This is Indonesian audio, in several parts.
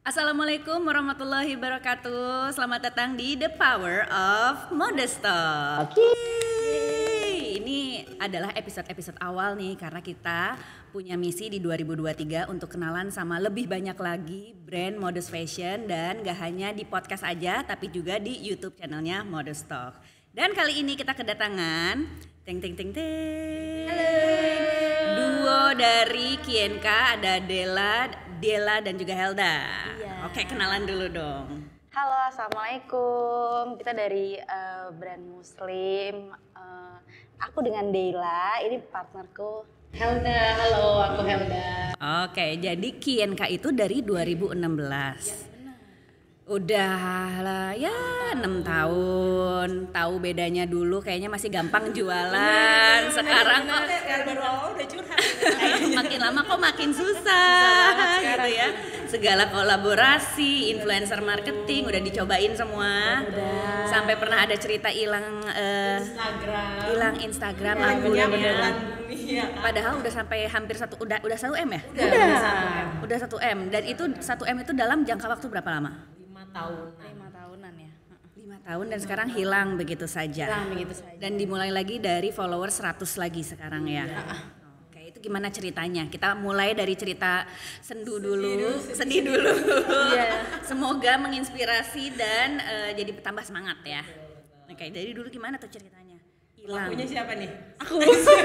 Assalamualaikum warahmatullahi wabarakatuh. Selamat datang di The Power of Modestalk. Ini adalah episode-episode awal nih karena kita punya misi di 2023 untuk kenalan sama lebih banyak lagi brand modest fashion dan gak hanya di podcast aja tapi juga di YouTube channelnya Modestalk. Dan kali ini kita kedatangan ting ting ting ting. Halo. Duo dari Kienka, ada Dela dan juga Helda. Iya. Oke, kenalan dulu dong. Halo, assalamualaikum. Kita dari brand Muslim. Aku dengan Dela, ini partnerku. Helda, halo, aku Helda. Oke, jadi Kienka itu dari 2016. Udah lah ya 6 tahun. Tahu bedanya dulu kayaknya masih gampang jualan. Sekarang kok Baru awal udah curhat. makin lama kok makin susah gitu ya. Segala kolaborasi, influencer marketing udah dicobain semua. Sampai pernah ada cerita hilang Instagram akunnya. Padahal udah sampai hampir udah 1 M ya? Udah 1 M dan itu 1 M itu dalam jangka waktu berapa lama? 5 tahunan ya. 5 tahun dan sekarang hilang begitu saja. Dan dimulai lagi dari followers 100 lagi sekarang ya. Oke, itu gimana ceritanya? Kita mulai dari cerita sedih dulu. Semoga menginspirasi dan jadi tambah semangat ya. Oke, dari dulu gimana tuh ceritanya? Hilang. Punya siapa nih? Aku.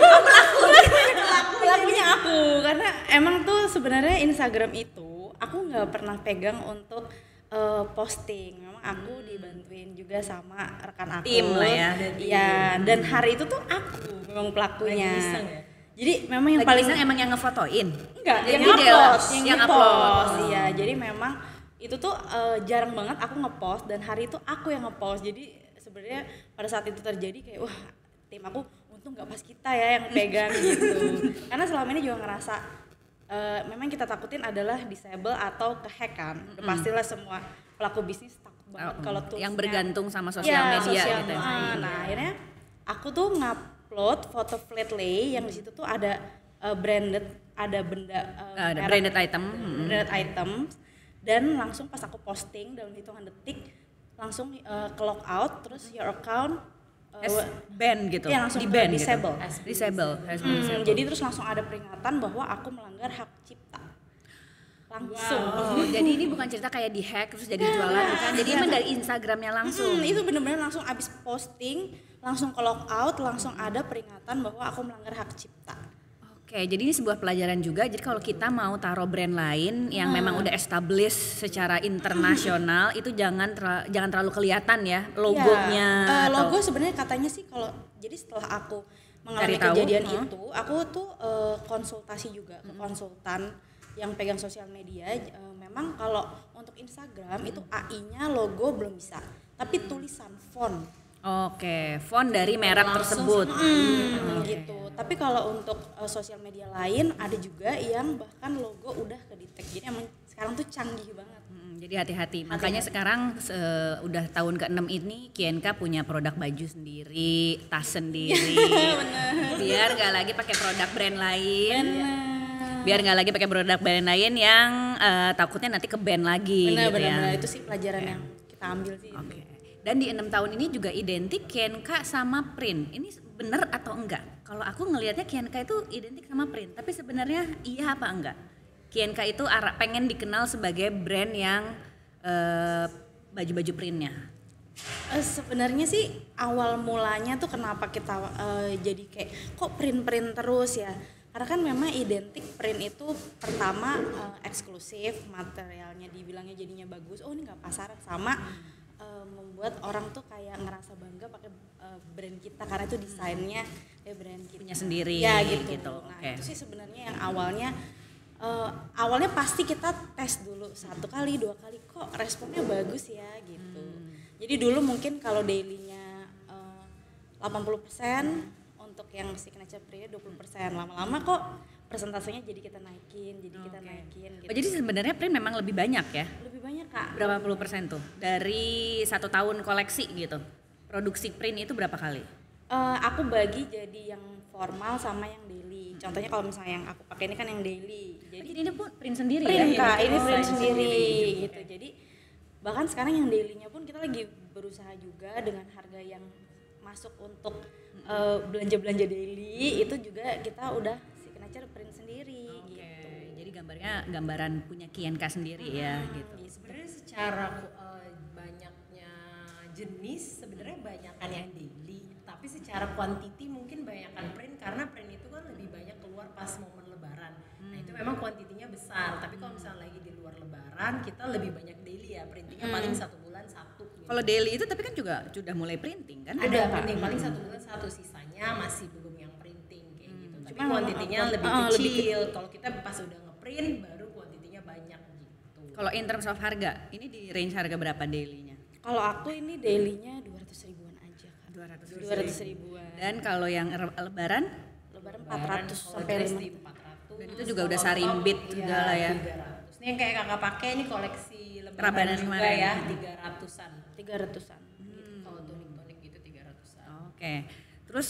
Pelakunya aku, karena emang tuh sebenarnya Instagram itu aku nggak pernah pegang untuk posting. Memang aku dibantuin juga sama rekan aku. Tim lah ya. Iya, dan hari itu tuh aku memang pelakunya. Lagi iseng ya? Jadi memang yang Lagi paling iseng emang yang ngefotoin? enggak, Jadi yang Dela, ngepost, yang ngepost. upload. Iya, jadi memang itu tuh jarang banget aku ngepost dan hari itu aku yang ngepost. Jadi sebenarnya pada saat itu terjadi kayak wah, tim aku untung nggak pas kita ya yang pegang gitu. Karena selama ini juga ngerasa memang kita takutin adalah disable atau kehack kan. Udah pastilah semua pelaku bisnis takut banget kalau tuh yang bergantung sama sosial media gitu. Nah, akhirnya aku tuh ngupload foto flat lay yang di situ tuh ada branded, ada benda Ada merek, branded item. branded item, dan langsung pas aku posting dalam hitungan detik langsung ke lock out, terus your account Ban gitu. Iya, langsung di ban disable. Gitu. Disable. Has been disable. Jadi terus langsung ada peringatan bahwa aku melanggar hak cipta. Langsung. Oh, jadi ini bukan cerita kayak di hack terus jadi jualan bukan. Jadi emang dari Instagramnya langsung. Itu benar-benar langsung abis posting, langsung ke lock out, langsung ada peringatan bahwa aku melanggar hak cipta. Oke, jadi ini sebuah pelajaran juga. Jadi kalau kita mau taruh brand lain yang memang udah established secara internasional, itu jangan terlalu kelihatan ya logonya. Ya, atau logo sebenarnya katanya sih kalau jadi setelah aku mengalami Cari tahu, kejadian itu, aku tuh konsultasi juga ke konsultan yang pegang sosial media. Memang kalau untuk Instagram itu AI-nya logo belum bisa, tapi tulisan font. Oke, font dari merek tersebut. Gitu. Tapi kalau untuk sosial media lain ada juga yang bahkan logo udah ke-detect. Jadi emang sekarang tuh canggih banget. Jadi hati-hati. Makanya sekarang udah tahun ke-6 ini Kienka punya produk baju sendiri, tas sendiri. Biar nggak lagi pakai produk brand lain. Biar nggak lagi pakai produk brand lain yang takutnya nanti ke ban lagi. Benar-benar itu sih pelajaran yang kita ambil sih. Oke. Dan di 6 tahun ini juga identik Kienka sama print. Ini benar atau enggak? Kalau aku ngelihatnya Kienka itu identik sama print, tapi sebenarnya iya apa enggak? Kienka itu pengen dikenal sebagai brand yang baju-baju printnya. Sebenarnya sih awal mulanya tuh kenapa kita jadi kayak kok print-print terus ya? Karena kan memang identik print itu pertama eksklusif, materialnya dibilangnya jadinya bagus. Oh ini nggak pasaran sama. Membuat orang tuh kayak ngerasa bangga pakai brand kita karena itu desainnya brand kita Punya sendiri ya gitu. Nah Oke. itu sih sebenarnya yang awalnya pasti kita tes dulu 1 kali 2 kali kok responnya bagus ya gitu. Jadi dulu mungkin kalau dailynya 80% untuk yang signature print 20%, lama-lama kok persentasenya jadi kita naikin gitu. Oh, jadi sebenarnya print memang lebih banyak ya? Lebih banyak Kak. Berapa puluh persen tuh? Dari 1 tahun koleksi gitu? Produksi print itu berapa kali? Aku bagi jadi yang formal sama yang daily. Contohnya kalau misalnya yang aku pakai ini kan yang daily. Jadi ini pun print sendiri Print ya? Kak, ini Oh, print ini sendiri gitu. Jadi bahkan sekarang yang dailynya pun kita lagi berusaha juga dengan harga yang masuk untuk belanja-belanja daily itu juga kita udah signature print sendiri gitu. Jadi gambaran punya Kienka sendiri ya gitu. Sebenarnya secara banyaknya jenis sebenarnya banyakan yang daily, tapi secara quantity mungkin banyakan print karena print itu kan lebih banyak keluar pas momen lebaran. Nah itu memang kuantitinya besar, tapi kalau misalnya lagi di luar lebaran kita lebih banyak daily ya, printingnya paling 1 bulan 1 gitu. Kalau daily itu tapi kan juga sudah mulai printing kan? Ada printing paling 1 bulan 1, sisanya masih belum yang printing kayak gitu. Tapi Cuma kuantitinya lebih kecil. Kalau kita pas udah ngeprint baru kuantitinya banyak gitu. Kalau in terms of harga, ini di range harga berapa dailynya? Kalau aku ini dailynya 200 ribuan aja Kak. 200 ribuan. Dan kalau yang lebaran? Lebaran 400 sampai 500. Dan itu juga udah sarimbit segala ya. 300. Ini yang kayak kakak pakai ini koleksi lebaran Rabanan juga kemarin. ya, 300-an. 300-an. Kalau tonik-tonik gitu 300-an. Oke. Terus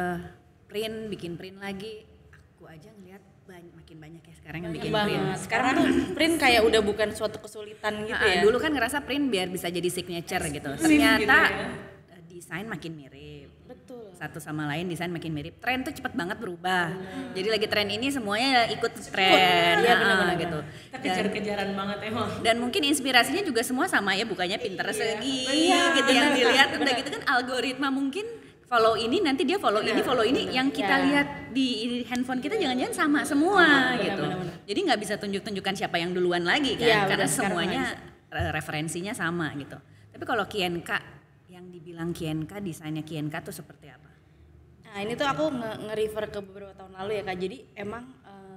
bikin print lagi. Aku aja ngeliat makin banyak ya sekarang yang bikin print. Sekarang tuh print kayak udah bukan suatu kesulitan gitu ya. Dulu kan ngerasa print biar bisa jadi signature gitu. Ternyata desain makin mirip. Betul. Satu sama lain desain makin mirip. Tren tuh cepet banget berubah. Jadi lagi tren ini semuanya ikut tren. Iya, benar-benar. Gitu. Kita kejar-kejaran banget emang. Dan mungkin inspirasinya juga semua sama ya, bukannya Pinterest lagi gitu yang dilihat udah gitu kan algoritma mungkin follow ini nanti dia follow ini yang kita lihat di handphone kita jangan-jangan sama semua gitu. Jadi nggak bisa tunjuk-tunjukkan siapa yang duluan lagi kan, Iya, karena benar, semuanya referensinya sama gitu. Tapi kalau Kienka yang dibilang Kienka, desainnya Kienka tuh seperti apa? Nah ini tuh aku nge-refer ke beberapa tahun lalu ya Kak. Jadi emang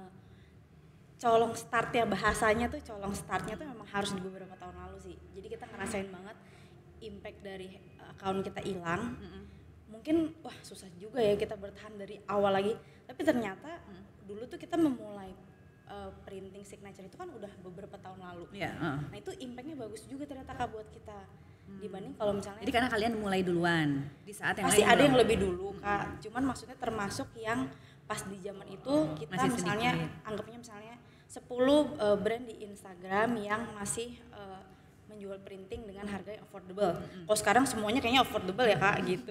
colong startnya bahasanya tuh colong startnya tuh memang harus di beberapa tahun lalu sih. Jadi kita ngerasain banget impact dari account kita hilang. Mungkin wah susah juga ya kita bertahan dari awal lagi. Tapi ternyata dulu tuh kita memulai printing signature itu kan udah beberapa tahun lalu. Nah itu impactnya bagus juga ternyata Kak buat kita. Dibanding kalau misalnya Jadi karena kalian mulai duluan di saat yang pasti lain ada belum. yang lebih dulu Kak. Cuman maksudnya termasuk yang pas di zaman itu kita Masih misalnya sedikit. anggapnya misalnya 10 brand di Instagram yang masih menjual printing dengan harga yang affordable. Kalau sekarang semuanya kayaknya affordable ya Kak gitu.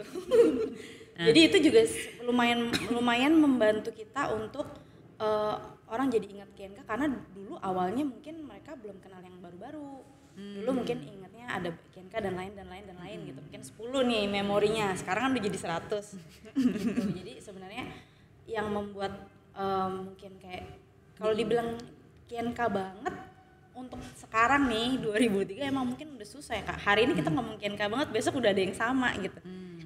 Jadi itu juga lumayan membantu kita untuk orang jadi ingat Kienka karena dulu awalnya mungkin mereka belum kenal yang baru-baru. Dulu mungkin ingatnya ada Kienka dan lain gitu. Mungkin 10 nih memorinya. Sekarang kan udah jadi 100 gitu. Jadi sebenarnya yang membuat mungkin kayak kalau dibilang Kienka banget untuk sekarang nih 2003 emang mungkin udah susah ya Kak. Hari ini kita ngomong Kienka banget, besok udah ada yang sama gitu.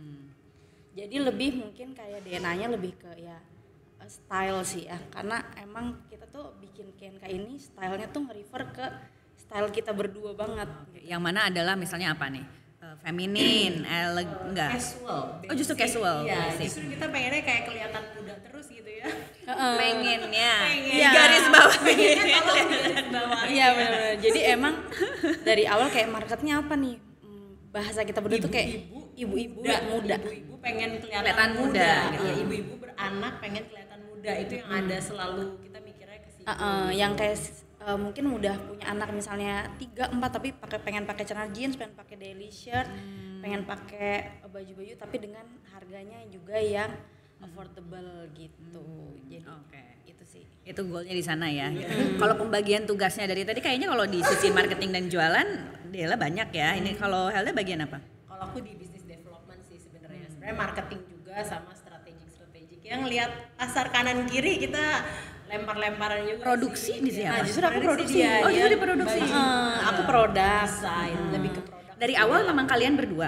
Jadi lebih mungkin kayak DNA-nya lebih ke ya style sih ya. Karena emang kita tuh bikin Kienka ini stylenya tuh nge-refer ke style kita berdua banget. Yang mana adalah misalnya apa nih? Feminin, enggak? Casual. Oh justru casual. Iya, basic. justru kita pengennya kayak kelihatan muda terus gitu ya. Pengennya Iya. garis bawah. Pengennya tolong garis bawah. Iya benar-benar. Jadi emang dari awal kayak marketnya apa nih? Bahasa kita berdua tuh kayak ibu-ibu muda. Ibu-ibu pengen kelihatan Kelihatan muda, gitu. Iya, ibu-ibu beranak pengen kelihatan muda. Itu yang ada selalu kita mikirnya ke situ. Yang kayak mungkin udah punya anak misalnya 3, 4 tapi pengen pakai celana jeans, pengen pakai daily shirt, pengen pakai baju-baju tapi dengan harganya juga yang affordable gitu. Jadi itu sih. Itu goalnya di sana ya. Kalau pembagian tugasnya dari tadi kayaknya kalau di sisi marketing dan jualan Dela banyak ya. Ini kalau Helda bagian apa? Kalau aku di business development sih sebenarnya. Sebenarnya marketing juga sama strategik. Yang lihat pasar kanan kiri kita lempar-lemparan juga. Produksi di siapa? Nah, justru aku produksi. Oh, justru di produksi. Aku produk. Desain, lebih ke produk. Dari awal memang kalian berdua.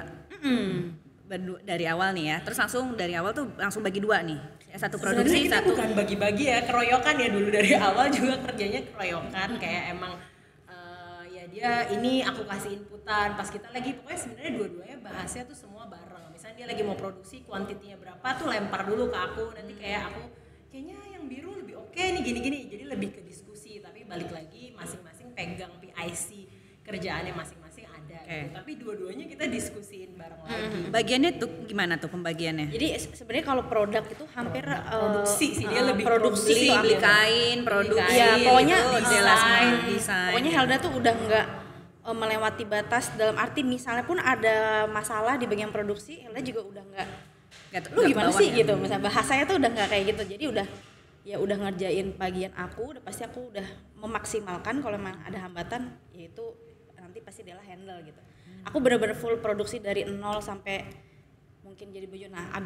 Dari awal nih ya. Terus langsung dari awal tuh langsung bagi dua nih. Satu Sebenarnya produksi, kita satu bukan bagi-bagi ya, keroyokan ya dulu dari awal juga kerjanya keroyokan kayak emang ya dia ini aku kasih inputan pas kita lagi pokoknya sebenarnya dua-duanya bahasnya tuh semua bareng. Misalnya dia lagi mau produksi kuantitinya berapa tuh lempar dulu ke aku, nanti kayak aku kayaknya yang biru lebih oke nih gini-gini. Jadi lebih ke diskusi tapi balik lagi masing-masing pegang PIC kerjaannya masing-masing ada Oke. Tapi dua-duanya kita diskusiin bareng lagi. Bagiannya tuh gimana tuh pembagiannya? Jadi sebenarnya kalau produk itu hampir Produksi sih, dia lebih produksi Beli, itu beli aku. kain, produksi, Iya, pokoknya gitu, desain. Pokoknya Helda tuh udah nggak melewati batas, dalam arti misalnya pun ada masalah di bagian produksi, Helda juga udah nggak lu gimana sih gitu, misalnya bahasanya tuh udah nggak kayak gitu. Jadi udah ngerjain bagian aku, udah pasti aku udah memaksimalkan. Kalau memang ada hambatan, yaitu nanti pasti dia handle gitu. Aku bener-bener full produksi dari nol sampai mungkin jadi baju.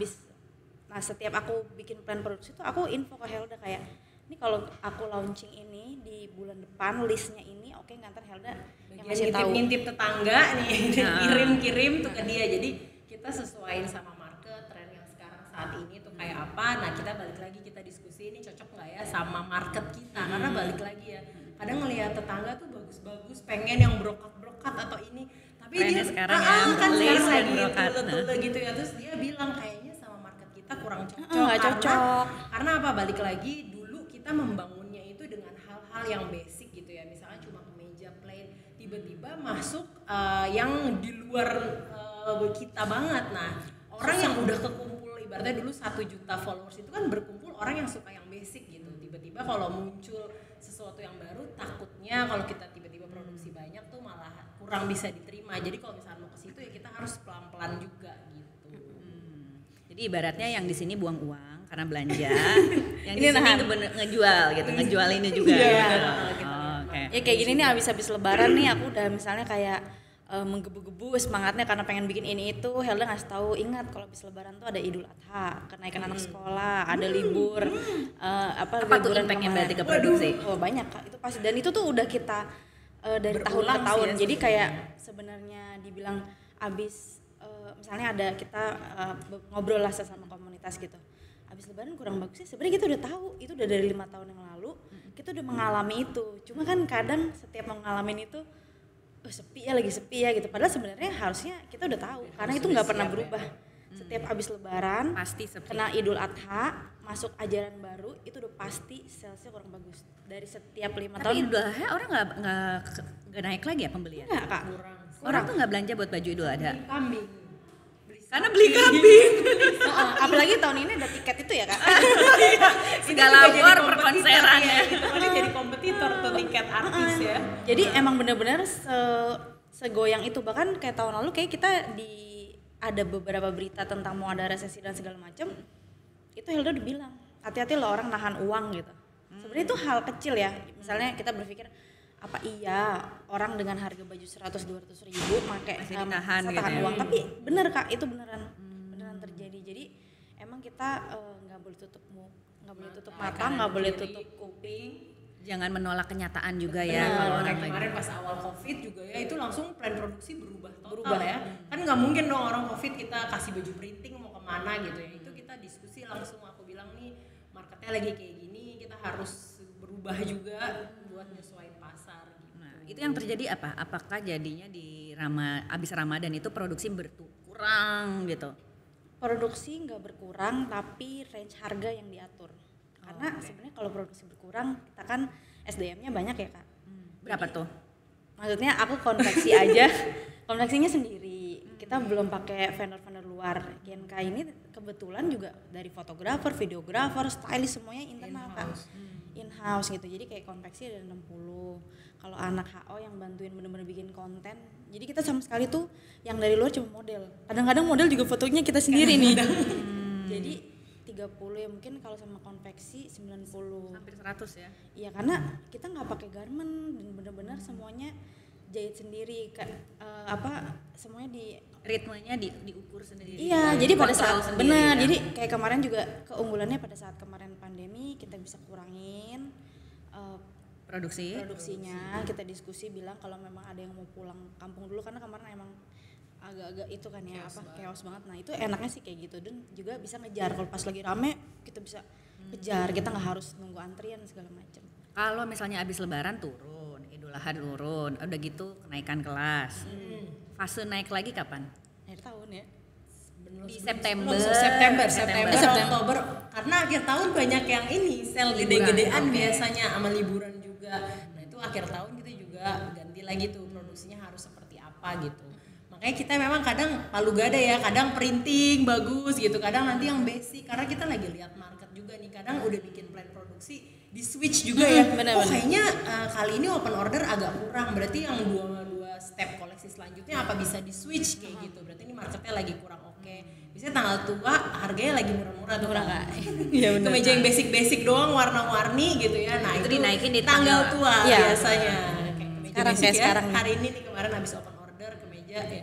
Nah setiap aku bikin plan produksi tuh aku info ke Helda kayak, ini kalau aku launching ini di bulan depan listnya ini, oke, ngantar Helda yang ngasih tahu. Ngintip tetangga nih, kirim tuh ke dia. Jadi kita sesuaiin sama market, tren yang sekarang saat ini tuh kayak apa. Nah kita balik lagi, kita diskusi ini cocok nggak ya sama market kita. Karena balik lagi ya, kadang ngelihat tetangga tuh bagus-bagus, pengen yang brokat atau ini. Tapi trennya dia sekarang kan lace sekarang dan lagi brokat. tule gitu ya. Terus dia bilang kayaknya sama market kita kurang cocok. Nggak cocok. Karena apa? Balik lagi, dulu kita membangunnya itu dengan hal-hal yang basic gitu ya. Misalnya cuma kemeja plain, tiba-tiba masuk yang di luar kita banget. Nah, orang yang udah kekumpul, ibaratnya dulu 1 juta followers itu kan berkumpul orang yang suka yang basic gitu. Tiba-tiba kalau muncul sesuatu yang baru, takutnya kalau kita tiba-tiba produksi banyak tuh malah kurang bisa diterima. Jadi kalau misalnya mau ke situ ya kita harus pelan-pelan juga gitu. Jadi ibaratnya yang di sini buang uang karena belanja, yang di Ini sini nahan. ngejual gitu, ngejual ini juga. Iya. Gitu. Oh, oke. Ya kayak gini nih habis lebaran nih aku udah misalnya kayak menggebu-gebu semangatnya karena pengen bikin ini itu. Helda ngasih tahu, ingat kalau habis lebaran tuh ada Idul Adha, kenaikan anak sekolah, ada libur, Apa tuh liburan impactnya kemana. berarti ke produksi? Oh banyak Kak, itu pasti. Dan itu tuh udah kita dari tahun ke Berulang sih tahun. ya Jadi kayak sebenarnya dibilang abis misalnya ada kita ngobrol lah sama komunitas gitu. Abis lebaran kurang bagus sih. Sebenarnya kita udah tahu, itu udah dari 5 tahun yang lalu kita udah mengalami itu. Cuma kan kadang setiap mengalami itu sepi ya gitu. Padahal sebenarnya harusnya kita udah tahu karena itu nggak pernah berubah. Setiap abis lebaran Pasti sepi. kena Idul Adha, masuk ajaran baru, itu udah pasti salesnya kurang bagus dari setiap 5 tahun. Tapi Idul Adha orang nggak naik lagi ya pembelian? Enggak Kak, Orang tuh nggak belanja buat baju Idul Adha. Beli kambing. Karena beli kambing. apalagi tahun ini ada tiket itu ya Kak. Segala lapor perkonseran ya. Itu kan jadi kompetitor tuh tiket artis ya. Jadi emang benar-benar segoyang itu. Bahkan kayak tahun lalu kayak kita ada beberapa berita tentang mau ada resesi dan segala macam. Itu Helda udah bilang, hati-hati loh orang nahan uang gitu. Sebenarnya itu hal kecil ya. Misalnya kita berpikir apa iya orang dengan harga baju 100-200 ribu pakai Masih ditahan gitu tahan ya. uang. Tapi bener Kak, itu beneran terjadi. Jadi emang kita nggak boleh tutup mata, nggak boleh tutup kuping. Jangan menolak kenyataan juga ya. Benar, Kalau orang kayak lagi. kemarin pas awal covid juga ya itu langsung plan produksi berubah ya. Kan nggak mungkin dong orang covid kita kasih baju printing mau kemana gitu ya. Itu kita diskusi langsung, aku bilang nih marketnya lagi kayak gini, kita harus berubah juga buat nyesuaiin pasar gitu. Nah, itu yang terjadi apa? Apakah jadinya di abis Ramadan itu produksi berkurang gitu? Produksi nggak berkurang tapi range harga yang diatur. Karena sebenarnya kalau produksi berkurang kita kan SDM-nya banyak ya Kak. Berapa tuh? Maksudnya aku konveksi aja, konveksinya sendiri. Kita belum pakai vendor-vendor luar. GNK ini kebetulan juga dari fotografer, videografer, stylist semuanya internal Kak. In-house gitu. Jadi kayak konveksi ada 60. Kalau anak HO yang bantuin bener-bener bikin konten. Jadi kita sama sekali tuh yang dari luar cuma model. Kadang-kadang model juga fotonya kita sendiri nih. Jadi 30 ya mungkin kalau sama konveksi 90. Hampir 100 ya. Iya karena kita nggak pakai garment dan benar-benar semuanya jahit sendiri semuanya di Ritmenya diukur sendiri. iya jadi pada Kontrol saat sendiri, benar kan? jadi kayak kemarin juga keunggulannya pada saat kemarin pandemi kita bisa kurangin produksinya. Kita diskusi bilang kalau memang ada yang mau pulang kampung dulu karena kemarin emang agak-agak itu kan ya chaos banget. Nah itu enaknya sih kayak gitu dan juga bisa ngejar kalau pas lagi rame kita bisa kejar, kita nggak harus nunggu antrian segala macam. Kalau misalnya habis lebaran turun, Idul Adha turun, udah gitu kenaikan kelas. Fase naik lagi kapan? Akhir tahun ya. Di September. September, Oktober. Karena akhir tahun banyak yang ini sel gede-gedean biasanya sama liburan juga. Nah itu akhir tahun kita juga ganti lagi tuh produksinya harus seperti apa apa gitu. Makanya kita memang kadang palu gada ya, kadang printing bagus gitu, kadang nanti yang basic, karena kita lagi lihat market juga nih, kadang udah bikin plan produksi di switch juga ya. Kayaknya kali ini open order agak kurang, berarti yang dua step koleksi selanjutnya apa bisa di switch kayak gitu, berarti ini marketnya lagi kurang oke. Biasanya tanggal tua harganya lagi murah-murah tuh kan. Iya benar. Kemeja yang basic doang warna-warni gitu ya. Nah, itu dinaikin di tanggal tua biasanya. Sekarang kayak sekarang hari ini nih kemarin habis open order kemeja ya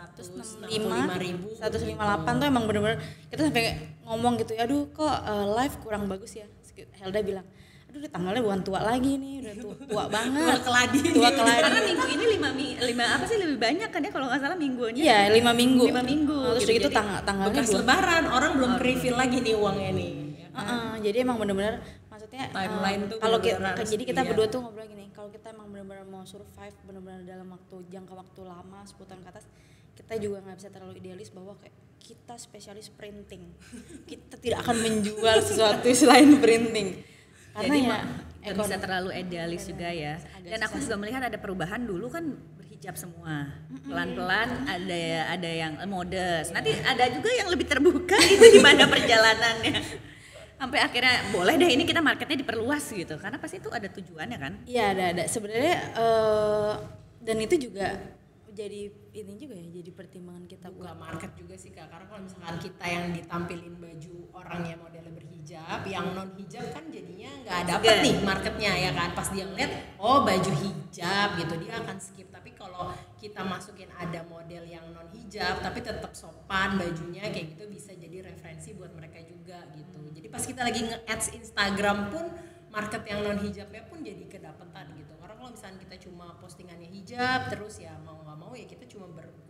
165.000 158 tuh emang bener-bener kita sampai ngomong gitu ya, aduh kok live kurang bagus ya. Helda bilang, aduh tanggalnya bukan tua lagi nih, udah tua banget. Tua keladi. Karena minggu ini 5 apa sih lebih banyak kan ya kalau nggak salah minggunya. Iya 5 minggu. 5 minggu. Terus gitu tanggalnya bekas lebaran, orang belum refill lagi nih uangnya nih. Jadi emang bener-bener maksudnya timeline tuh kalau jadi kita berdua tuh ngobrol gini, kalau kita emang bener-bener mau survive bener-bener dalam jangka waktu lama 10 tahun ke atas, kita juga nggak bisa terlalu idealis bahwa kayak kita spesialis printing, kita tidak akan menjual sesuatu selain printing. Karena jadi ya nggak bisa terlalu idealis juga ya. Dan aku juga melihat ada perubahan, dulu kan berhijab semua, pelan-pelan ada yang modest, nanti ada juga yang lebih terbuka. Itu gimana perjalanannya? Sampai akhirnya boleh deh ini kita marketnya diperluas gitu, karena pasti itu ada tujuannya kan. Iya ada sebenarnya, dan itu juga jadi ini juga ya, jadi pertimbangan kita buka market juga sih Kak, karena kalau misalkan kita yang ditampilin baju orang yang modelnya berhijab, yang non hijab kan jadinya nggak dapet nih marketnya ya kan. Pas dia ngeliat oh baju hijab gitu dia akan skip. Tapi kalau kita masukin ada model yang non hijab tapi tetap sopan bajunya kayak gitu, bisa jadi referensi buat mereka juga gitu. Jadi pas kita lagi nge-ads Instagram pun market yang non hijabnya pun jadi kedapetan gitu. Karena kalau misalnya kita cuma postingannya hijab terus ya mau nggak mau ya kita cuma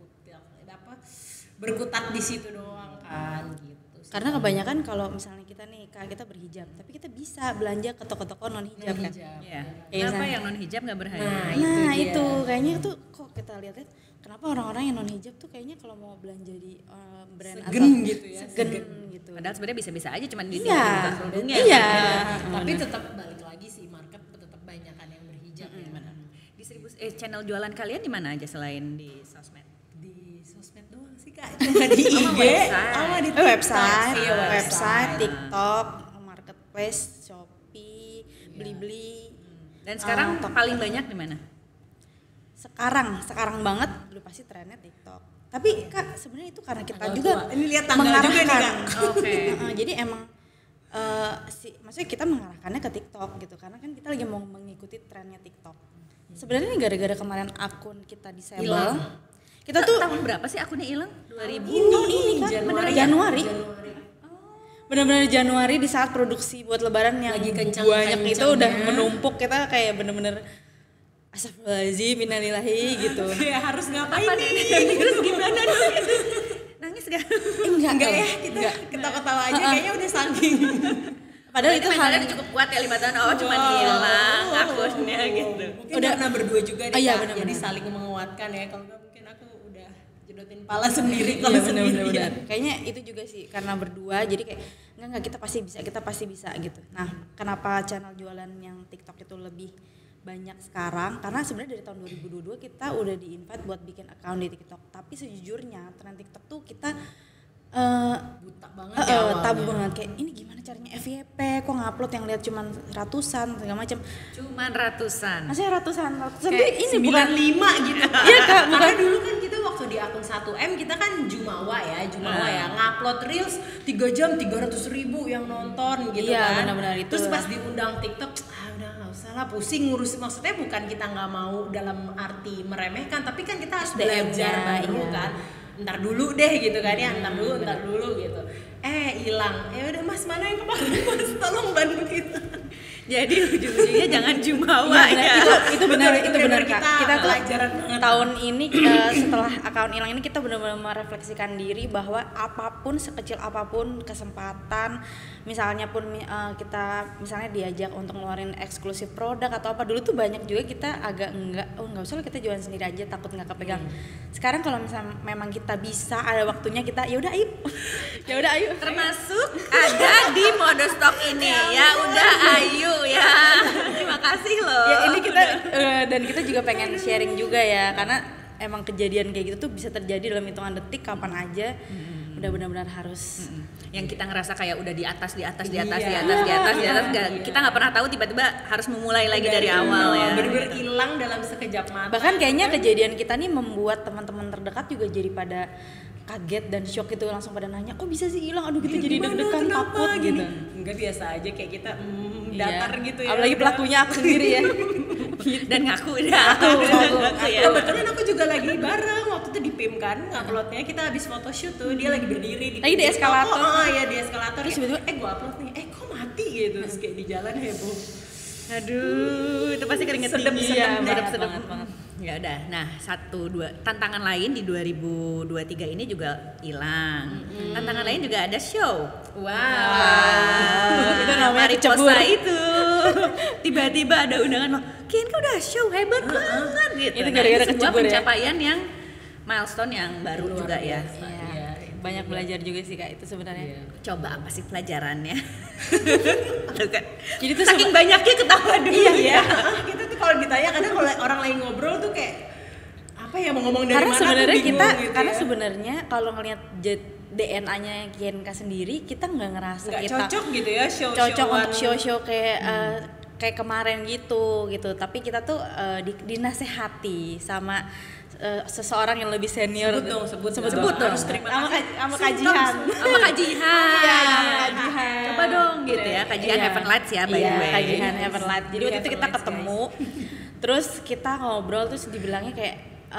berkutat di situ doang kan gitu. Karena kebanyakan kalau misalnya kita nih kita berhijab, tapi kita bisa belanja ke toko-toko non hijab kan. Iya. Kenapa yang non hijab nggak berharga? Nah itu kayaknya tuh kok kita lihat kenapa orang-orang yang non hijab tuh kayaknya kalau mau belanja di brand segen atau gitu ya. Segen gitu. Padahal sebenarnya bisa-bisa aja cuman di kerudungnya. Iya. Tapi tetap balik lagi sih market tetap banyak kan yang berhijab ya. Channel jualan kalian di mana aja selain di sosmed? Di sosmed doang sih Kak, cuma di IG sama di website, TikTok, marketplace, Shopee, Blibli. Dan sekarang paling banyak di mana? Sekarang banget udah pasti trennya TikTok. Tapi Kak sebenarnya itu karena kita juga ini lihat tanggal juga nih Kak. Oke. Jadi emang maksudnya kita mengarahkannya ke TikTok gitu, karena kan kita lagi mau mengikuti trennya TikTok. Sebenarnya ini gara-gara kemarin akun kita disable. Kita tuh tahun berapa sih akunnya hilang? 2000. Ini kan Januari. Benar-benar Januari di saat produksi buat lebaran yang lagi banyak itu udah menumpuk, kita kayak bener-bener astagfirullahaladzim innalillahi gitu. Kayak harus ngapain nih? Terus gimana dong? Nangis gak? Enggak ya, kita ketawa-ketawa aja kayaknya udah saking. Padahal itu hal yang cukup kuat ya 5 tahun, cuma hilang akunnya gitu. Mungkin udah pernah berdua juga nih Kak, jadi saling menguatkan ya. Kalau enggak mungkin aku udah jedotin pala sendiri kalau sendiri. Kayaknya itu juga sih karena berdua, jadi kayak enggak kita pasti bisa gitu. Nah, kenapa channel jualan yang TikTok itu lebih banyak sekarang? Karena sebenarnya dari tahun 2022 kita udah di-invite buat bikin account di TikTok. Tapi sejujurnya tren TikTok tuh kita buta banget ya tabu banget, kayak ini gimana caranya FYP, kok ngupload yang lihat cuman ratusan segala macam. Cuman ratusan. Maksudnya ratusan kayak ini 95 gitu. Iya Kak, karena dulu kan kita waktu di akun 1M kita kan Jumawa ya, ngupload reels 3 jam 300.000 yang nonton gitu kan. Benar-benar itu. Terus pas diundang TikTok, udah nggak usah lah pusing ngurus. Maksudnya bukan kita nggak mau dalam arti meremehkan, tapi kan kita harus belajar baru kan. Ntar dulu deh gitu kan ya, ntar dulu gitu. Hilang. Ya udah Mas, mana yang kemarin Mas, tolong bantu kita. Jadi ujung-ujungnya jangan jumawa ya. Itu benar Kak. Kita pelajaran tahun ini setelah akun hilang ini kita benar-benar merefleksikan diri bahwa apapun, sekecil apapun kesempatan, misalnya pun kita misalnya diajak untuk ngeluarin eksklusif produk atau apa, dulu tuh banyak juga kita agak nggak usah lah, kita jualan sendiri aja takut nggak kepegang. Sekarang kalau misalnya memang kita bisa, ada waktunya, kita ya udah ayo termasuk ada di Modostok ini ya udah ayo ya. Terima kasih loh. Ya ini kita dan kita juga pengen sharing juga ya, karena emang kejadian kayak gitu tuh bisa terjadi dalam hitungan detik kapan aja. Udah benar-benar harus yang kita ngerasa kayak udah di atas Iya. kita nggak pernah tahu tiba-tiba harus memulai lagi dari awal ya. Bener-bener hilang dalam sekejap mata. bahkan kayaknya kejadian kita nih membuat teman-teman terdekat juga jadi pada kaget dan shock gitu, langsung pada nanya kok bisa sih hilang, aduh gitu jadi deg-degan takut gitu. Enggak, biasa aja kayak kita Iya. datar gitu ya. Apalagi pelakunya aku sendiri ya. Dan ngaku ya. Kebetulan aku juga lagi bareng waktu itu di PIM kan, uploadnya kita habis photoshoot tuh, dia lagi berdiri Lagi di eskalator. Iya di eskalator. Terus Terus tiba-tiba, gua upload nih, kok mati gitu, terus kayak di jalan heboh. Aduh, itu pasti keringet Sedep, tinggi sedep, sedep. banget. Ya udah. Nah, 1-2 tantangan lain di 2023 ini juga hilang. Tantangan lain juga ada show. Wow. Itu namanya Mariposa kecebur. itu. Tiba-tiba ada undangan loh. Kian udah show hebat banget gitu. Itu gara-gara sebuah kecebur ya? pencapaian yang milestone yang baru juga ya. Iya, banyak belajar juga sih Kak itu sebenarnya. Coba apa sih pelajarannya? Tuh kan. Jadi tuh saking banyaknya ketawa dulu Iya. Kita tuh kalau ditanya kadang kalau orang lagi ngobrol tuh kayak apa ya, mau ngomong dari karena mana sebenarnya tuh bingung kita gitu karena ya. sebenarnya kalau ngelihat DNA-nya Kienka sendiri, kita nggak ngerasa Nggak kita cocok gitu ya cocok untuk show-show kayak kayak kemarin gitu. Tapi kita tuh dinasehati sama seseorang yang lebih senior. Sebut dong. Harus terima kasih. sama kajian. sama kajian. Iya, sama kajian. Coba dong gitu ya, kajian Iya. Heaven Lights ya by Iya, the way. kajian Heaven Light. Jadi waktu itu Heaven kita Lights, ketemu, terus kita ngobrol, terus dibilangnya kayak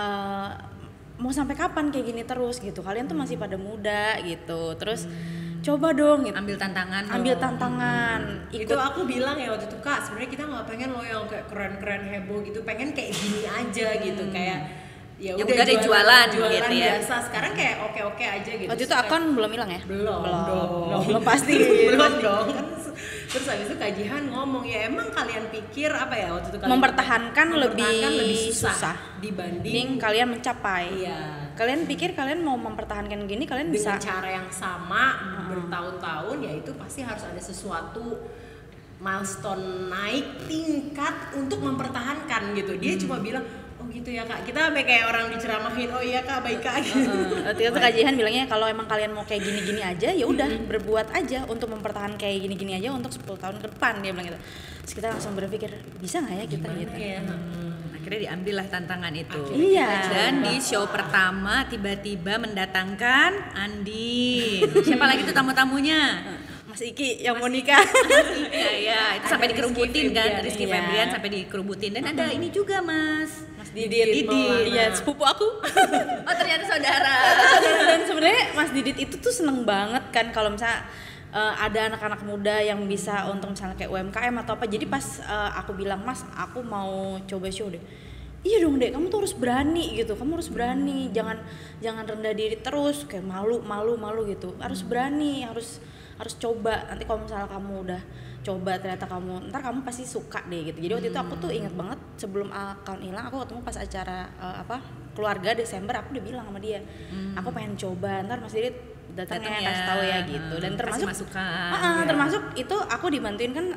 mau sampai kapan kayak gini terus gitu. Kalian tuh masih pada muda gitu. Terus coba dong gitu. Ambil tantangan. Ambil dong. tantangan. Itu aku bilang ya waktu itu, Kak, sebenarnya kita nggak pengen lo yang kayak keren-keren heboh gitu, pengen kayak gini aja gitu, kayak ya Yang udah ada jualan gitu ya. biasa. Sekarang kayak oke aja gitu. Waktu itu akun belum hilang ya? belum Belum pasti. belum dong kan. Terus habis itu kajian ngomong, ya emang kalian pikir apa ya waktu itu kalian Mempertahankan lebih susah susah dibanding kalian mencapai. iya, Kalian pikir kalian mau mempertahankan gini, kalian dengan bisa. cara yang sama bertahun-tahun, ya itu pasti harus ada sesuatu milestone naik tingkat untuk mempertahankan gitu. Dia cuma bilang, oh gitu ya Kak, kita sampai kayak orang diceramahin, oh iya Kak, baik Kak gitu. Waktu itu kajian bilangnya kalau emang kalian mau kayak gini-gini aja, ya udah berbuat aja untuk mempertahankan kayak gini-gini aja untuk 10 tahun ke depan, dia bilang gitu. Terus kita langsung berpikir, bisa nggak ya kita gitu? Iya. Akhirnya diambillah tantangan itu. Iya. Dan di show pertama tiba-tiba mendatangkan Andin. Siapa lagi tuh tamu-tamunya? Mas Iki yang mau nikah. Iya, iya, itu sampai dikerubutin kan, Rizky Iya. Febrian sampai dikerubutin, dan ada ini juga Mas Didit. Iya, sepupu aku. Oh ternyata saudara. Dan sebenarnya Mas Didit itu tuh seneng banget kan kalau misalnya ada anak-anak muda yang bisa untuk misalnya kayak UMKM atau apa. Jadi pas aku bilang, Mas, aku mau coba show deh. Iya dong Dek, kamu tuh harus berani gitu. Kamu harus berani, jangan rendah diri terus kayak malu gitu. Harus berani, harus coba. Nanti kalau misalnya kamu udah coba ternyata ntar kamu pasti suka deh gitu. Jadi waktu itu aku tuh inget banget sebelum account hilang, aku ketemu pas acara keluarga Desember, aku udah bilang sama dia, aku pengen coba, ntar Mas Didit datang ya, kasih tahu ya gitu. Dan termasuk masukan. termasuk itu aku dibantuin kan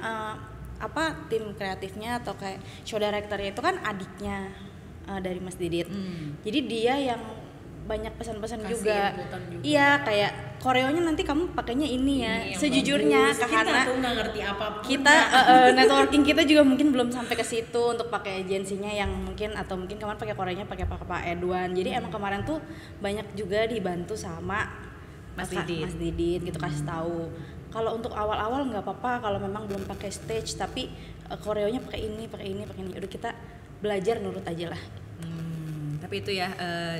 tim kreatifnya atau kayak show directornya itu kan adiknya dari Mas Didit. Jadi dia yang banyak pesan-pesan Kasih juga. inputan juga. Iya, kayak koreonya nanti kamu pakainya ini ya. yang Sejujurnya bagus. karena kita tuh nggak ngerti apapun. kita networking kita juga mungkin belum sampai ke situ untuk pakai agensinya yang mungkin kemarin pakai koreanya pakai Pak Edwan. Jadi emang kemarin tuh banyak juga dibantu sama Mas Mas Didit gitu, kasih tahu. Kalau untuk awal-awal nggak apa-apa kalau memang belum pakai stage, tapi koreonya pakai ini. Udah kita belajar nurut aja lah. Tapi itu ya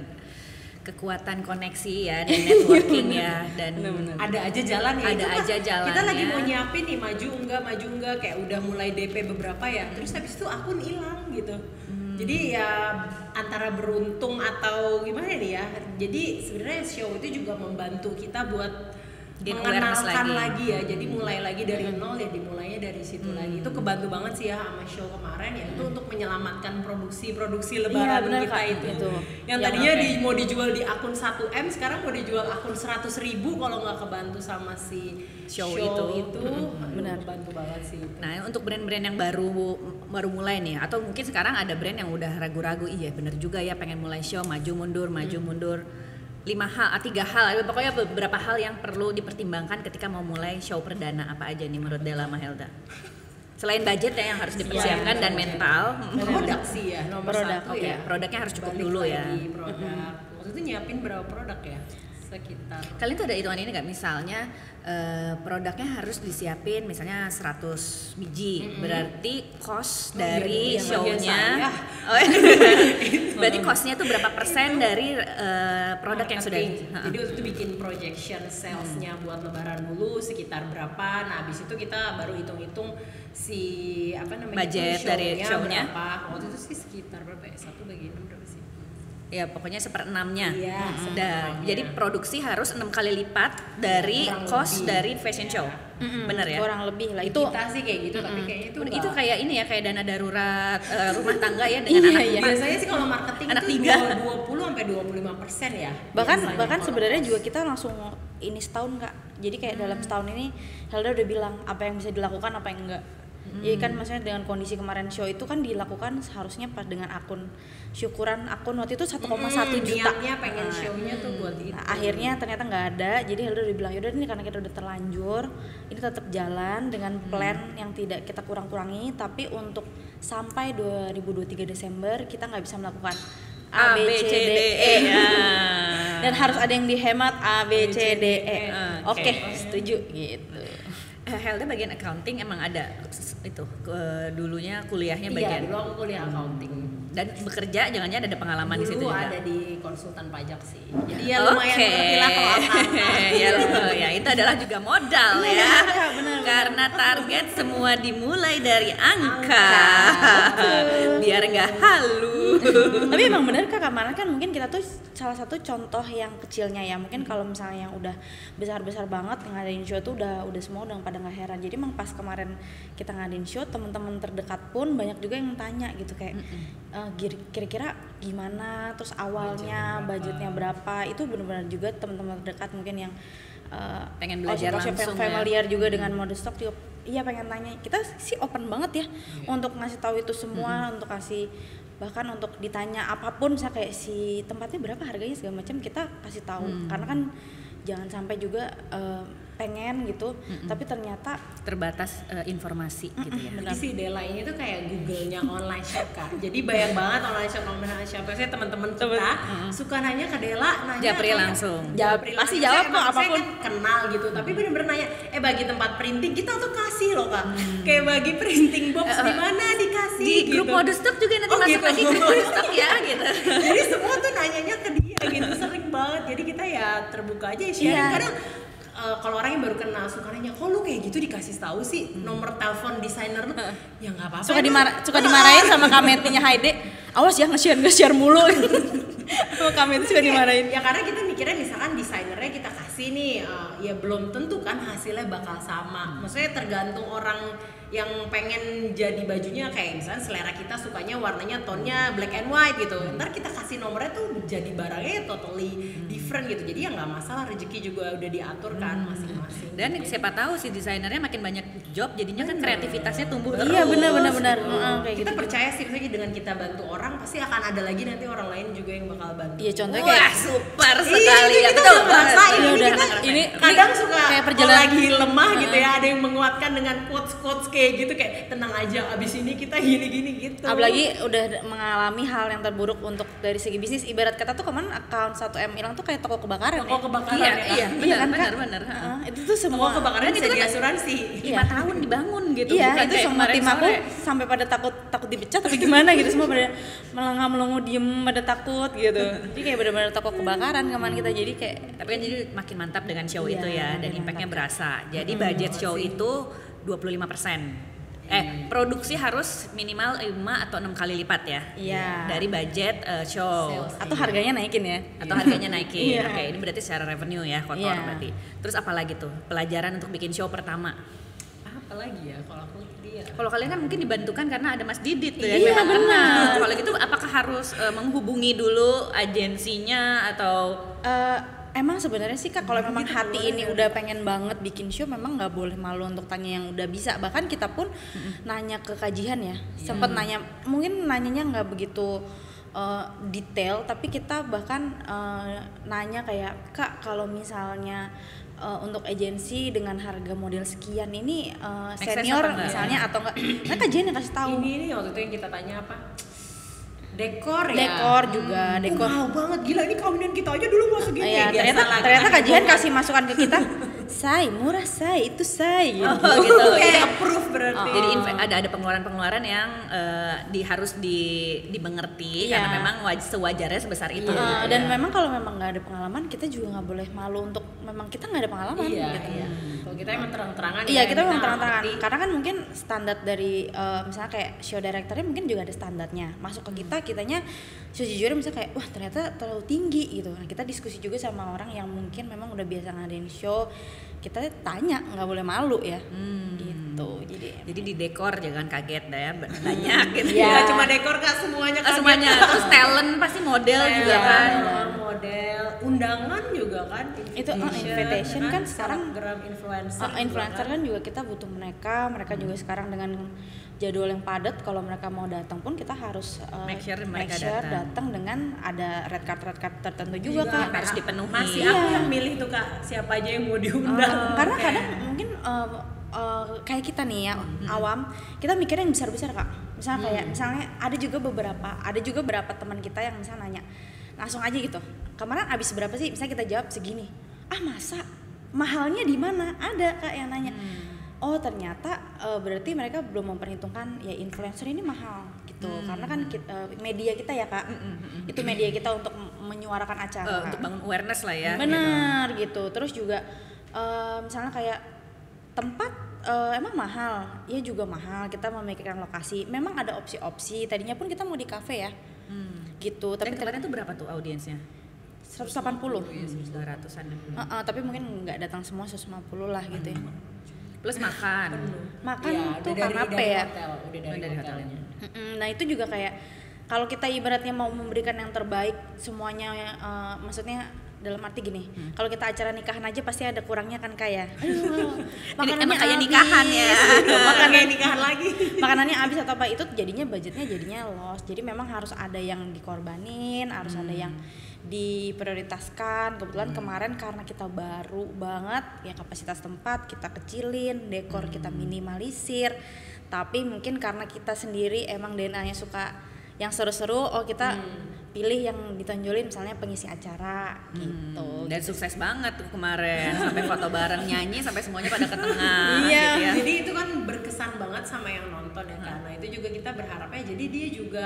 kekuatan koneksi ya dan networking ya, dan ada aja jalan ya. Ada aja jalannya. Kita lagi mau nyiapin nih, maju enggak kayak udah mulai DP beberapa ya. Terus habis itu akun hilang gitu. Jadi ya antara beruntung atau gimana nih ya. Jadi sebenarnya show itu juga membantu kita buat Gain awareness mengenalkan lagi. lagi ya, jadi mulai lagi dari nol ya, dimulainya dari situ lagi. Itu kebantu banget sih ya sama show kemarin ya, itu untuk menyelamatkan produksi lebaran benar, kita Kak. itu. Yang Ya, tadinya mau dijual di akun 1M, sekarang mau dijual akun 100.000 kalau nggak kebantu sama si Show itu. Benar. Bantu banget sih itu. Nah, untuk brand-brand yang baru mulai nih, atau mungkin sekarang ada brand yang udah ragu-ragu, iya bener juga ya pengen mulai show, maju mundur. 3 hal, pokoknya beberapa hal yang perlu dipertimbangkan ketika mau mulai show perdana. Apa aja nih menurut Della Mahelda? Selain budget ya yang harus dipersiapkan dan mental. Produk sih ya, nomor Produk, satu oke. ya. Produknya harus cukup Balik dulu ya. lagi Produk. Waktu itu nyiapin berapa produk ya? Sekitar. Kalian tuh ada hitungan ini nggak? Misalnya produknya harus disiapin misalnya 100 biji, berarti cost dari iya, show-nya. saya. Oh, berarti cost-nya tuh berapa persen dari produk yang sudah. Jadi waktu itu bikin projection sales-nya buat lebaran dulu sekitar berapa. Nah, habis itu kita baru hitung-hitung si Budget dari show-nya. berapa. Waktu itu sih sekitar berapa ya? 1 bagi 6 berapa sih? Ya pokoknya 1/6-nya. Iya, Dan jadi produksi harus 6 kali lipat dari Kurang cost lebih. dari fashion show. Bener ya? Kurang lebih lah Itu itu. kita sih kayak gitu, tapi kayaknya Itu kayak ini ya, kayak dana darurat rumah tangga ya Iya, dengan anak iya. empat. biasanya sih kalau marketing Anak itu tiga. 20 sampai 25% ya. bahkan biasanya kalau sebenarnya cost. juga kita langsung ini setahun Kak, jadi kayak dalam setahun ini Helda udah bilang apa yang bisa dilakukan apa yang enggak. Jadi kan maksudnya dengan kondisi kemarin show itu kan dilakukan seharusnya pas dengan akun syukuran akun waktu itu 1,1 juta. Niatnya pengen show-nya tuh buat itu. Nah, akhirnya ternyata nggak ada, jadi Helda udah bilang yaudah ini karena kita udah terlanjur, ini tetap jalan dengan plan yang tidak kita kurang-kurangi, tapi untuk sampai 2023 Desember kita nggak bisa melakukan A, B, C, D, E. ya. Dan harus ada yang dihemat A, B, C, D, E. Oke. Oke, setuju gitu. Helda bagian accounting emang ada itu dulunya kuliahnya bagian Iya, dulu aku kuliah accounting. dan bekerja jangannya ada pengalaman di situ Dulu juga. ada di konsultan pajak sih. Jadi ya lumayan ngerti lah kalau apa-apa. Ya, ya itu adalah juga modal ya. Iya, benar. Karena target semua dimulai dari angka. Biar nggak halu. Tapi emang bener Kak, kemarin kan mungkin kita tuh salah satu contoh yang kecilnya ya. Mungkin kalau misalnya yang udah besar-besar banget ngadain show tuh udah semua udah pada nggak heran. Jadi emang pas kemarin kita ngadain show, teman-teman terdekat pun banyak juga yang tanya gitu kayak kira-kira gimana, terus awalnya budgetnya berapa. Itu benar-benar juga teman-teman terdekat mungkin yang Pengen belajar workshop langsung yang ya. familiar juga dengan mode stock juga. Iya pengen tanya. Kita sih open banget ya untuk ngasih tahu itu semua, untuk kasih bahkan untuk ditanya apapun, saya kayak si tempatnya berapa harganya segala macam kita kasih tahu. Karena kan jangan sampai juga pengen gitu, tapi ternyata Terbatas informasi gitu ya. Jadi si Della ini tuh kayak Google-nya online shop Kak. Jadi banyak banget online shop. Biasanya teman-teman kita suka nanya ke Della, nanya Japri kayak- langsung. Japri Pasti langsung. jawab Saya kok, emang- saya apapun. kan kenal gitu, tapi bener-bener nanya, bagi tempat printing kita tuh kasih loh Kak. Kayak bagi printing box di mana dikasih Di grup gitu. mode stock juga nanti Oh, masuk gitu. lagi grup mode stock ya gitu. Jadi semua tuh nanyanya ke dia gitu, sering banget. Jadi kita ya terbuka aja sharing. Iya. Kadang kalau orang yang baru kenal suka nanya, kok lu kayak gitu dikasih tahu sih nomor telepon desainer lu? Ya nggak apa-apa. suka dimarahin sama kametinya Haide. Awas ya nge-share mulu. Sama kameti suka dimarahin. Ya karena kita mikirnya misalkan desainernya kita kasih nih, ya belum tentu kan hasilnya bakal sama. Maksudnya tergantung orang yang pengen jadi bajunya, kayak misalnya selera kita sukanya warnanya tonnya black and white gitu. Ntar kita kasih nomornya tuh jadi barangnya totally different gitu. Jadi ya nggak masalah, rezeki juga udah diatur kan masing-masing. Dan siapa tahu si desainernya makin banyak job, jadinya kan kreativitasnya tumbuh terus. Iya benar. Gitu. Kayak Kita gitu. percaya sih misalnya dengan kita bantu orang pasti akan ada lagi nanti orang lain juga yang bakal bantu. Iya contohnya Wah, kayak super Iya, sekali itu ya. kita Betul udah ngerasain. Iya, Ini udah. kita Ini kadang suka kayak kalau perjalanan. lagi lemah gitu ya, ada yang menguatkan dengan quotes kayak gitu, kayak tenang aja, abis ini kita gini gitu. apalagi udah mengalami hal yang terburuk untuk dari segi bisnis. Ibarat kata tuh kemarin account 1M hilang tuh kayak toko kebakaran toko kebakaran Iya, ya. iya, Iya kan, Kak? benar. Itu tuh Toko semua kebakaran Dan bisa itu kan diasuransi. 5 tahun dibangun gitu. Iya, bukan itu kayak semua kemarin tim aku sore. sampai pada takut dipecat tapi gimana gitu, semua pada melengah-melongo diem pada takut gitu. Jadi kayak benar-benar toko kebakaran kemarin kita, jadi kayak Tapi kan jadi makin mantap dengan show Iya, itu ya, dan makin impactnya mantap. berasa. Jadi budget show itu 25%. Produksi harus minimal 5 atau 6 kali lipat ya. Iya. Dari budget show. Sales. Atau harganya naikin ya. Atau harganya naikin. Iya. Oke, ini berarti secara revenue ya, kotor Iya. berarti. Terus apa lagi tuh? Pelajaran untuk bikin show pertama. Apa lagi ya kalau aku dia? Kalau kalian kan mungkin dibantukan karena ada Mas Didit tuh ya, Iya, memang benar. kenal. Kalau gitu apakah harus menghubungi dulu agensinya atau Emang sebenarnya sih Kak, kalau memang hati ini udah pengen banget bikin show, memang nggak boleh malu untuk tanya yang udah bisa. Bahkan kita pun nanya ke kajian ya, sempet nanya, mungkin nanyanya nggak begitu detail, tapi kita bahkan nanya kayak, Kak kalau misalnya untuk agensi dengan harga model sekian ini Make sense senior apa enggak? misalnya atau enggak, nah kajian yang kasih tahu. Ini waktu itu yang kita tanya apa? Dekor ya. Dekor juga, dekor. Mahal banget, gila ini kawinan kita aja dulu mau segini. Ya, Biasa ternyata lagi. ternyata kajian kasih masukan ke kita, say murah say itu say gitu. gitu. Kayak approve berarti. Jadi ada pengeluaran-pengeluaran yang harus dimengerti Iya. karena memang sewajarnya sebesar itu. Dan memang kalau memang nggak ada pengalaman, kita juga nggak boleh malu untuk memang kita nggak ada pengalaman Iya, gitu. iya. Kalau kita emang terang-terangan. Iya, ya, kita memang terang-terangan. ngerti. Karena kan mungkin standar dari misalnya kayak show directornya mungkin juga ada standarnya. Masuk ke kita, kitanya sejujurnya misalnya kayak wah ternyata terlalu tinggi gitu. Nah, kita diskusi juga sama orang yang mungkin memang udah biasa ngadain show. Kita tanya, nggak boleh malu ya. Gitu. Jadi di dekor jangan kaget dah ya, banyak gitu. Iya. Nggak cuma dekor Kak, semuanya kaget. Semuanya. Terus talent pasti model juga kan. Model, undangan juga kan. Itu, invitation kan sekarang Instagram influencer. influencer kan juga kita butuh mereka juga sekarang dengan jadwal yang padat, kalau mereka mau datang pun kita harus Make sure mereka datang. datang dengan ada red card tertentu juga Kak. harus dipenuhi. Masih Iya. aku yang milih tuh Kak, siapa aja yang mau diundang. Karena kadang mungkin kayak kita nih ya awam, kita mikirnya yang besar-besar Kak. Misalnya kayak misalnya ada juga beberapa teman kita yang misalnya nanya langsung aja gitu, kemarin abis berapa sih, misalnya kita jawab segini, masa mahalnya di mana, ada Kak yang nanya. Oh ternyata berarti mereka belum memperhitungkan ya influencer ini mahal gitu, karena kan media kita ya Kak, itu media kita untuk menyuarakan acara, Untuk bangun awareness lah ya. benar gitu. Terus juga misalnya kayak tempat emang mahal, ya juga mahal, kita memikirkan lokasi. Memang ada opsi-opsi, tadinya pun kita mau di kafe ya, gitu. Tapi Tapi kemarin tuh berapa tuh audiensnya? 180. 200-an. Tapi mungkin nggak datang semua 150 lah gitu ya. Plus makan. Makan Iya, tuh udah kanape ya. Udah dari Dari hotelnya. Nah itu juga kayak kalau kita ibaratnya mau memberikan yang terbaik semuanya, maksudnya dalam arti gini, kalau kita acara nikahan aja pasti ada kurangnya kan kayak, Emang kayak nikahan ya. Makan nikahan lagi. makanannya habis atau apa, itu jadinya budgetnya jadinya loss. Jadi memang harus ada yang dikorbanin, harus ada yang diprioritaskan. Kebetulan kemarin karena kita baru banget ya, kapasitas tempat kita kecilin, dekor kita minimalisir, tapi mungkin karena kita sendiri emang DNA-nya suka yang seru-seru, kita pilih yang ditonjolin misalnya pengisi acara gitu. Dan sukses banget tuh kemarin, sampai foto bareng nyanyi sampai semuanya pada ke tengah. Iya. Gitu ya. Jadi itu kan berkesan banget sama yang nonton ya, karena itu juga kita berharapnya jadi dia juga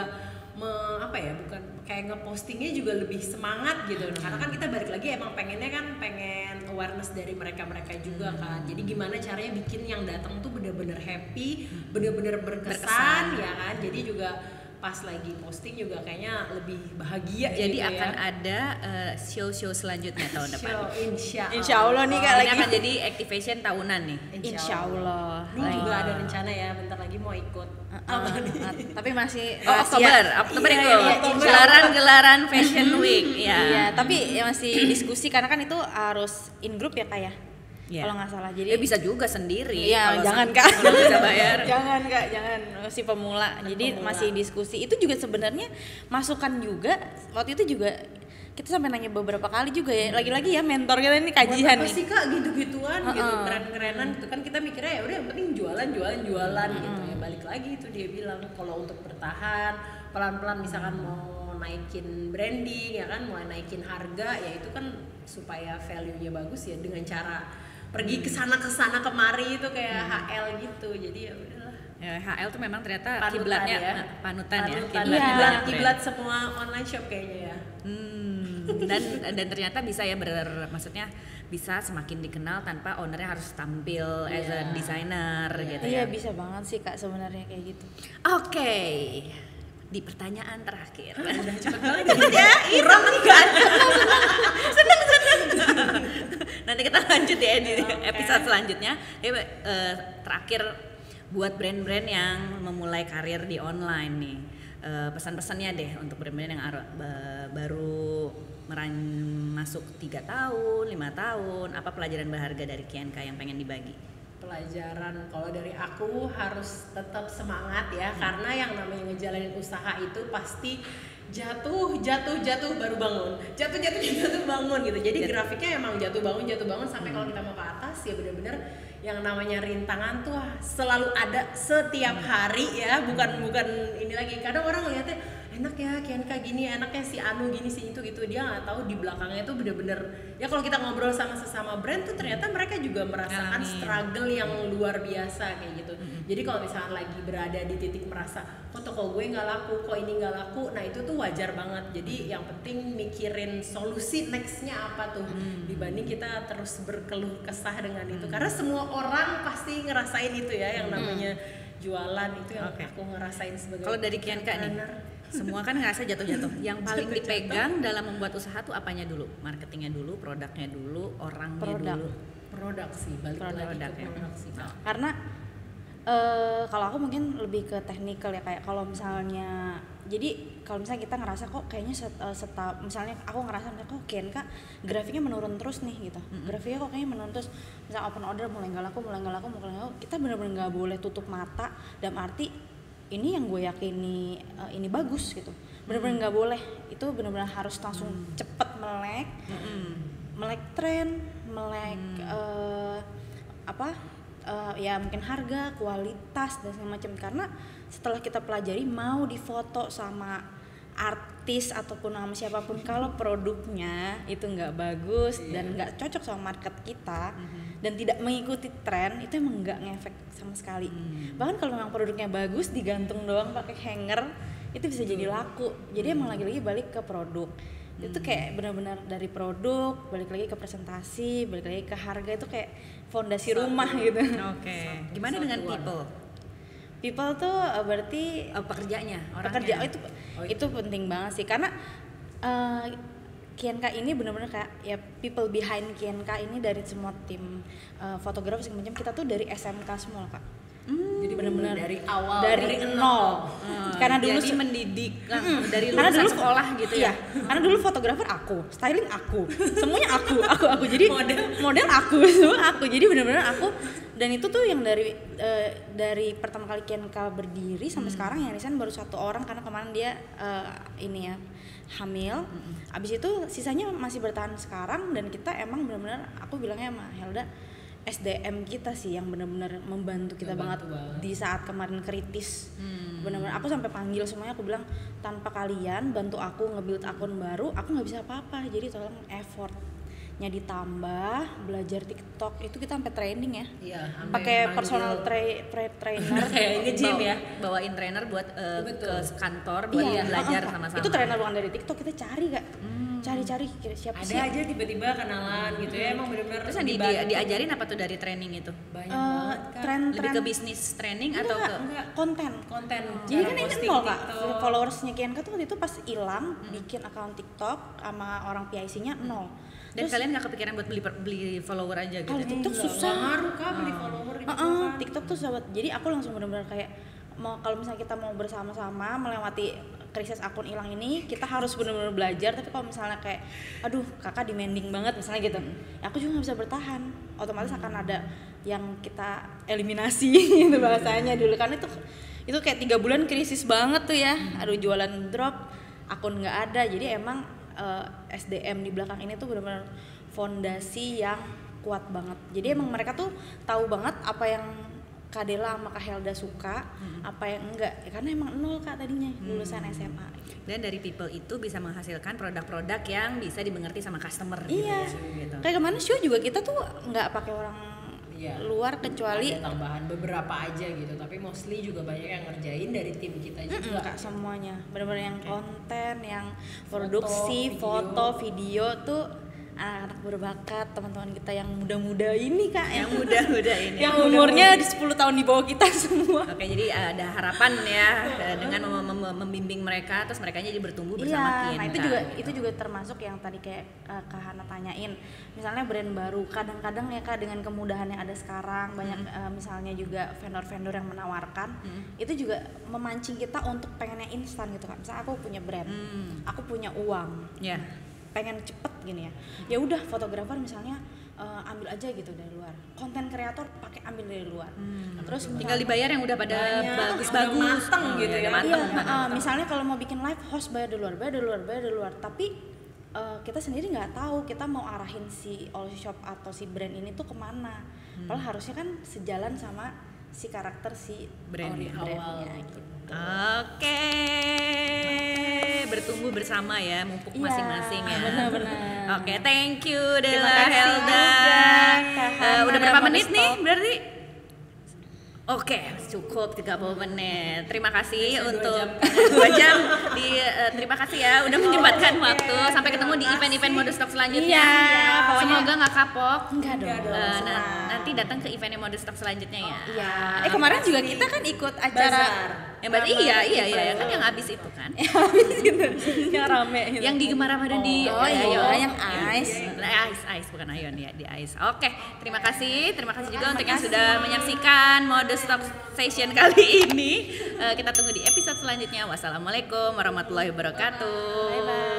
bukan kayak ngepostingnya juga lebih semangat gitu. Nah, karena kan kita balik lagi emang pengennya kan pengen awareness dari mereka juga kan. Jadi gimana caranya bikin yang datang tuh bener-bener happy, bener-bener berkesan ya kan. Jadi juga pas lagi posting juga kayaknya lebih bahagia. Jadi gitu akan ya. ada show-show selanjutnya tahun depan. Show, Insya Allah nih Kak Ini lagi. akan jadi activation tahunan nih. Insya Allah. Ini juga ada rencana ya, bentar lagi mau ikut. Tapi masih Oh, rahasia. Oktober Iya, itu. iya, insya Allah. Gelaran Fashion Week. Ya. Iya, tapi ya masih diskusi karena kan itu harus in group ya Kak ya. Iya. Kalau nggak salah. Jadi Bisa juga sendiri. iya, kalau jangan sem- Kak. kalau bisa bayar. Jangan Kak, jangan, masih pemula. Jadi Pemula. masih diskusi. Itu juga sebenarnya masukan juga. Waktu itu juga kita sampai nanya beberapa kali juga ya. Lagi-lagi ya mentor kita ini kajian Buat apa nih. sih Kak gitu-gituan gitu, keren-kerenan gitu kan, kita mikirnya ya udah yang penting jualan gitu ya. Balik lagi itu dia bilang kalau untuk bertahan pelan-pelan misalkan mau naikin branding ya kan, mulai naikin harga ya, itu kan supaya value-nya bagus ya, dengan cara pergi ke sana kemari itu kayak HL gitu. Jadi ya udahlah. Ya, HL tuh memang ternyata Panutan kiblatnya ya. panutan ya. Panutan, Iya. kiblat semua online shop kayaknya ya. Dan ternyata bisa ya maksudnya bisa semakin dikenal tanpa ownernya harus tampil as a designer gitu ya. Iya bisa banget sih Kak sebenarnya kayak gitu. Oke. Di pertanyaan terakhir. Udah cepet banget ya, kurang kan? Seneng. Nanti kita lanjut ya di episode selanjutnya. Terakhir buat brand-brand yang memulai karir di online nih, pesan-pesannya deh untuk brand-brand yang baru masuk 3 tahun, 5 tahun, apa pelajaran berharga dari Kienka yang pengen dibagi? Pelajaran kalau dari aku harus tetap semangat ya, karena yang namanya ngejalanin usaha itu pasti jatuh baru bangun, jatuh bangun gitu. Jadi grafiknya emang jatuh bangun sampai kalau kita mau ke atas ya benar-benar yang namanya rintangan tuh selalu ada setiap hari ya, bukan ini lagi. Kadang orang ngeliatnya enak ya Kienka gini, enaknya si Anu gini, si itu gitu, dia nggak tahu di belakangnya tuh bener-bener ya kalau kita ngobrol sama sesama brand tuh ternyata mereka juga merasakan struggle yang luar biasa kayak gitu. Jadi kalau misalnya lagi berada di titik merasa kok toko gue nggak laku, kok ini nggak laku, nah itu tuh wajar banget. Jadi yang penting mikirin solusi nextnya apa tuh, dibanding kita terus berkeluh kesah dengan itu, karena semua orang pasti ngerasain itu ya yang namanya jualan itu yang aku ngerasain sebagai. Kalau dari Kienka nih, semua kan ngerasa jatuh-jatuh. Yang paling dipegang dalam membuat usaha tuh apanya dulu? Marketingnya dulu, produknya dulu, orangnya dulu. Produk sih, balik lagi ke produk sih. Karena kalau aku mungkin lebih ke technical ya, kayak kalau misalnya kita ngerasa kok kayaknya misalnya aku ngerasa kok Kienka grafiknya menurun terus nih gitu, grafiknya kok kayaknya menurun terus, misal open order mulai nggak laku, kita benar-benar nggak boleh tutup mata dalam arti ini yang gue yakini ini bagus gitu, benar-benar nggak boleh, itu benar-benar harus langsung cepet melek tren, melek ya mungkin harga, kualitas dan segala macam. Karena setelah kita pelajari mau difoto sama artis ataupun sama siapapun, kalau produknya itu nggak bagus dan nggak cocok sama market kita dan tidak mengikuti tren, itu emang nggak ngefek sama sekali. Bahkan kalau memang produknya bagus digantung doang pakai hanger, itu bisa jadi laku. Jadi emang lagi-lagi balik ke produk. Itu kayak benar-benar dari produk balik lagi ke presentasi, balik lagi ke harga, itu kayak fondasi rumah gitu. Gimana dengan People tuh berarti pekerjanya, pekerja itu penting banget sih, karena Kienka ini benar-benar kayak ya people behind Kienka ini dari semua tim fotografer segala macam, kita tuh dari SMK semua Kak. Jadi benar-benar dari awal, dari nol. Karena dulu jadi mendidik dari lulusan sekolah gitu ya. Karena dulu fotografer aku, styling aku, semuanya aku. Jadi model aku, semua aku. Jadi benar-benar aku. Dan itu tuh yang dari pertama kali Kienka berdiri sampai sekarang yang resign baru 1 orang, karena kemarin dia hamil. Abis itu sisanya masih bertahan sekarang, dan kita emang benar-benar, aku bilangnya sama Helda, SDM kita sih yang benar-benar membantu kita banget di saat kemarin kritis. Benar-benar aku sampai panggil semuanya, aku bilang tanpa kalian bantu aku nge-build akun baru, aku nggak bisa apa-apa. Jadi tolong effortnya ditambah, belajar TikTok itu kita sampai training ya. Iya, pakai personal trainer kayak ini gym ya, bawain trainer buat ke kantor buat belajar sama-sama. Itu trainer bukan dari TikTok, kita cari Kak. Cari siapa sih aja tiba-tiba kenalan gitu ya, emang benar-benar. Terus yang diajarin apa tuh dari training itu? Banyak banget Kak. Lebih ke bisnis training atau ke konten. Jadi kan ini nol Kak, followersnya Kienka tuh waktu itu pas hilang, bikin akun TikTok sama orang PIC-nya nol. Dan kalian nggak kepikiran buat beli follower aja gitu? Kalau TikTok susah. Ngaruh Kak beli follower gitu kan. TikTok tuh sahabat. Jadi aku langsung benar-benar kayak kalau misalnya kita mau bersama-sama melewati krisis akun hilang ini, kita harus benar-benar belajar. Tapi kalau misalnya kayak aduh kakak demanding banget misalnya gitu, aku juga nggak bisa bertahan, otomatis akan ada yang kita eliminasi gitu bahasanya dulu. Kan itu kayak 3 bulan krisis banget tuh ya, aduh jualan drop, akun nggak ada. Jadi emang SDM di belakang ini tuh benar-benar fondasi yang kuat banget. Jadi emang mereka tuh tahu banget apa yang Kak Dela sama Kak Helda suka, apa yang enggak, karena emang nol Kak tadinya lulusan SMA. Dan dari people itu bisa menghasilkan produk-produk yang bisa dimengerti sama customer. Iya. Gitu. Kayak kemana show juga kita tuh nggak pakai orang Iya. luar kecuali Ada tambahan beberapa aja gitu, tapi mostly juga banyak yang ngerjain dari tim kita juga. Kak, semuanya benar-benar yang Oke. konten, yang produksi, foto, video tuh anak berbakat, teman-teman kita yang muda-muda ini Kak, Yang muda-muda ini. yang umurnya di 10 tahun di bawah kita semua. Oke, jadi ada harapan ya dengan membimbing mereka, terus mereka jadi bertumbuh bersama Iya, kita. nah itu juga termasuk yang tadi kayak Kak Hana tanyain. Misalnya brand baru, kadang-kadang ya Kak dengan kemudahan yang ada sekarang, banyak misalnya juga vendor-vendor yang menawarkan, itu juga memancing kita untuk pengennya instan gitu Kak. Misalnya aku punya brand, aku punya uang, Ya. pengen cepet gini ya. Ya udah fotografer misalnya ambil aja gitu dari luar. Konten kreator pakai ambil dari luar. Terus Tinggal dibayar yang udah pada bagus-bagus, udah mateng gitu udah ya. mateng. misalnya kalau mau bikin live host bayar dari luar, tapi kita sendiri nggak tahu kita mau arahin si all shop atau si brand ini tuh kemana. Padahal harusnya kan sejalan sama si karakter si Brandnya. brandnya gitu. Oke, bertumbuh bersama ya, mumpuk Iya, masing-masing ya. benar-benar. Oke, thank you Della Terima kasih Helda. juga, Kak Hana Udah dan berapa Modest menit nih Talk. berarti? Oke, cukup 30 menit. Terima kasih untuk 2 jam. Terima kasih ya udah menyempatkan waktu. Sampai ketemu di event-event Modest Talk selanjutnya. Iya, pokoknya- Semoga nggak kapok. Enggak dong. senang. Nanti datang ke eventnya Modest Talk selanjutnya ya. Iya. Kemarin juga kita kan ikut acara Yang berarti iya kan yang habis itu kan. yang rame gitu. Yang di Gemar Ramadan di Oh iya, Ayon. yang Ice. Ice bukan Ayon ya, di Ice. Oke, terima kasih juga untuk yang sudah menyaksikan Modest Talk Session kali ini. Kita tunggu di episode selanjutnya. Wassalamualaikum warahmatullahi wabarakatuh. Bye bye.